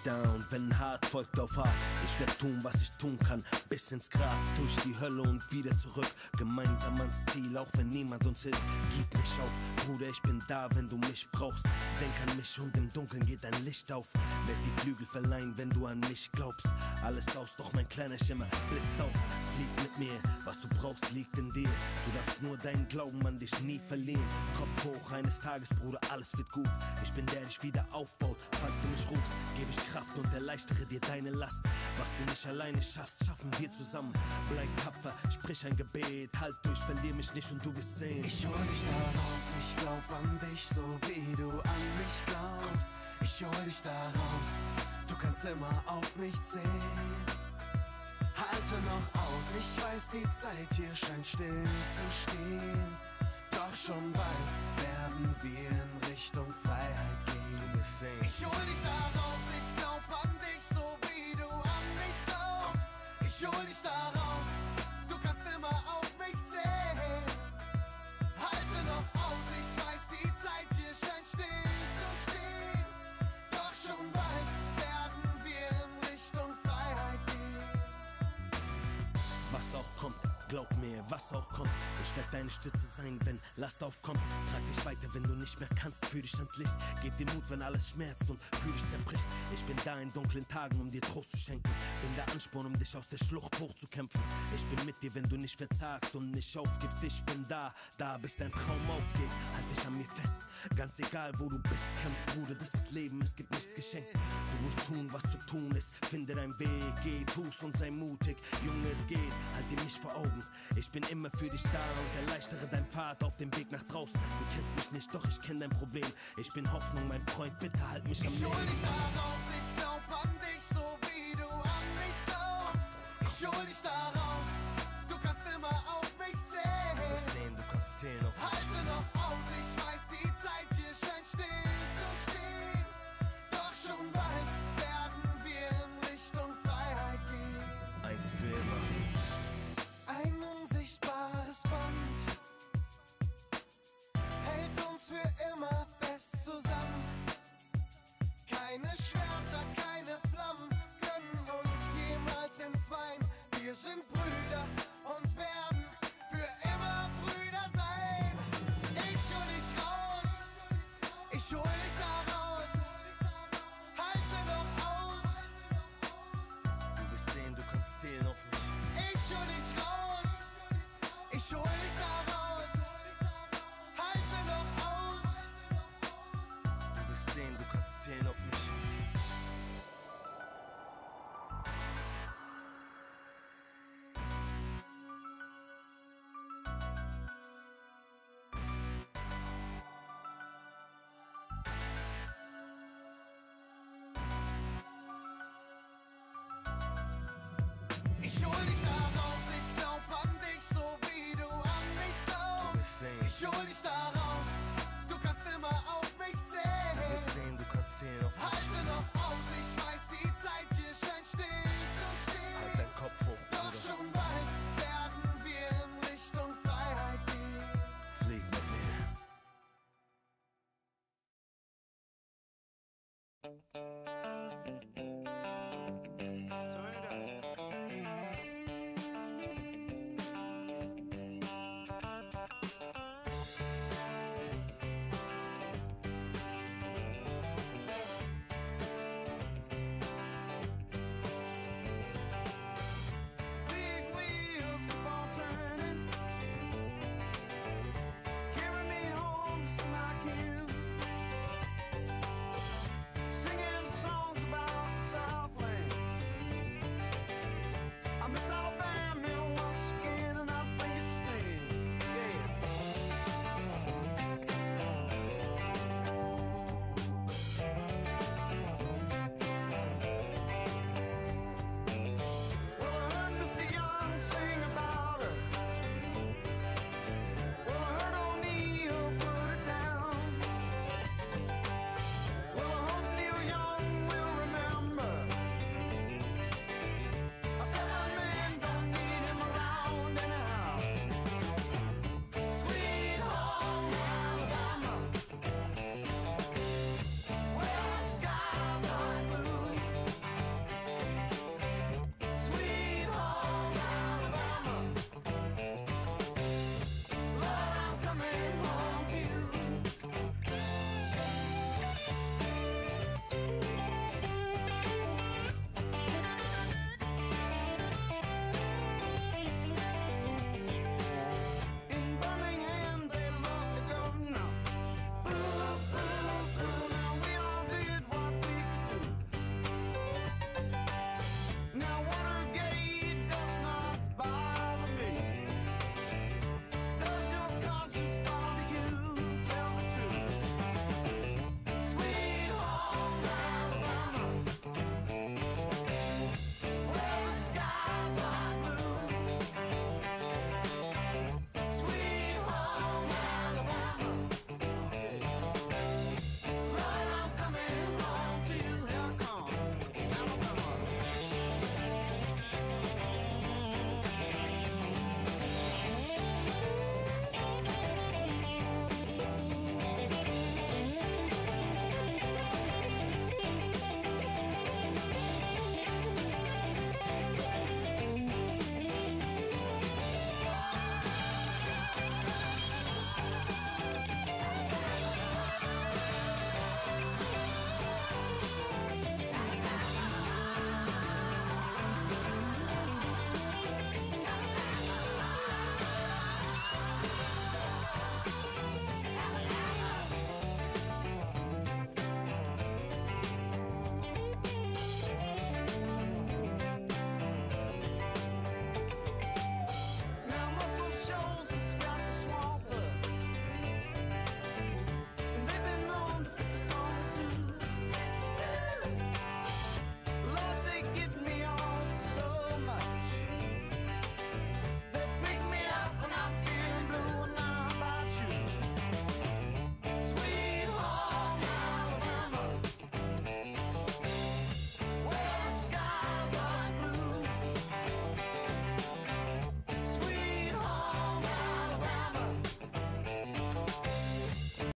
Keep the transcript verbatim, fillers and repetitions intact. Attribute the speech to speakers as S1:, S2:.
S1: down, wenn hart folgt auf hart. Ich werd tun, was ich tun kann, bis ins Grab, durch die Hölle und wieder zurück. Gemeinsam ans Ziel, auch wenn niemand uns hilft. Gib nicht auf, Bruder, ich bin da, wenn du mich brauchst. Denk an mich und im Dunkeln geht dein Licht auf. Werd die Flügel verleihen, wenn du an mich glaubst. Alles aus, doch mein kleiner Schimmer blitzt auf. Flieg mit mir, was du brauchst, liegt in dir. Du darfst nur deinen Glauben an dich nie verlieren. Kopf hoch, eines Tages, Bruder, alles wird gut. Ich bin der, der dich wieder aufbaut. Falls du mich rufst, gebe ich Kraft und erleichtere dir deine Last. Was du nicht alleine schaffst, schaffen wir zusammen. Bleib tapfer, sprich ein Gebet. Halt durch, verlier mich nicht und du wirst sehen.
S2: Ich hol dich da raus, ich glaub an dich, so wie du an mich glaubst. Ich hol dich da raus, du kannst immer auf mich zählen. Halte noch aus, ich weiß, die Zeit hier scheint still zu stehen. Doch schon bald werden wir in Richtung Freiheit gehen.
S1: Du wirst sehen.
S2: Ich hol dich da raus, ich glaub an dich, so wie du an mich glaubst. Ich hol dich da raus, du kannst immer auf mich zählen. Halte noch aus, ich weiß, die Zeit hier scheint still zu stehen. Doch schon bald werden wir in Richtung Freiheit gehen.
S1: Was auch kommt, glaub mir, was auch kommt. Ich werd deine Stütze sein, wenn Last aufkommt. Trag dich weiter, wenn du nicht mehr kannst. Führ dich ans Licht, geb dir Mut, wenn alles schmerzt und fühl dich zerbricht. Ich bin da in dunklen Tagen, um dir Trost zu schenken. Bin der Ansporn, um dich aus der Schlucht hochzukämpfen. Ich bin mit dir, wenn du nicht verzagst und nicht aufgibst. Ich bin da, da bis dein Traum aufgeht. Halt dich an mir fest, ganz egal wo du bist. Kämpf, Bruder, das ist Leben, es gibt nichts geschenkt. Du musst tun, was zu tun ist. Finde deinen Weg, geh, tu's und sei mutig. Junge, es geht, halt dir mich vor Augen. Ich bin immer für dich da und erleichtere deinen Pfad auf dem Weg nach draußen. Du kennst mich nicht, doch ich kenn dein Problem. Ich bin Hoffnung, mein Freund, bitte halt mich am Leben.
S2: Ich hol dich da raus, ich glaub an dich, so wie du an mich glaubst. Ich hol dich da raus, du kannst immer auf mich zählen.
S1: Du wirst sehen, du kannst zählen auf mich.
S2: Halte noch aus, ich weiß, die Zeit hier scheint still zu stehen. Doch schon bald werden wir in Richtung Freiheit gehen.
S1: Eins für immer.
S2: Ein unsichtbares Band hält uns für immer fest zusammen. Keine Schwerter, keine Flammen können uns jemals entzweien. Wir sind Brüder und werden für immer Brüder sein. Ich hol dich raus, ich hol dich da raus. Halte noch aus,
S1: Du wirst sehen, du kannst zählen auf mich.
S2: ich hol dich raus, ich hol dich da raus. Halte noch aus.
S1: Du wirst sehen, du kannst zählen auf mich.
S2: Ich hol dich da raus, ich glaub an dich, so wie du an mich
S1: Du
S2: glaubst.
S1: wirst sehen,
S2: Ich hol dich da raus, du kannst immer auf mich
S1: du wirst
S2: zählen.
S1: sehen, du kannst zählen auf mich.
S2: Halte noch aus, ich weiß, die Zeit hier scheint still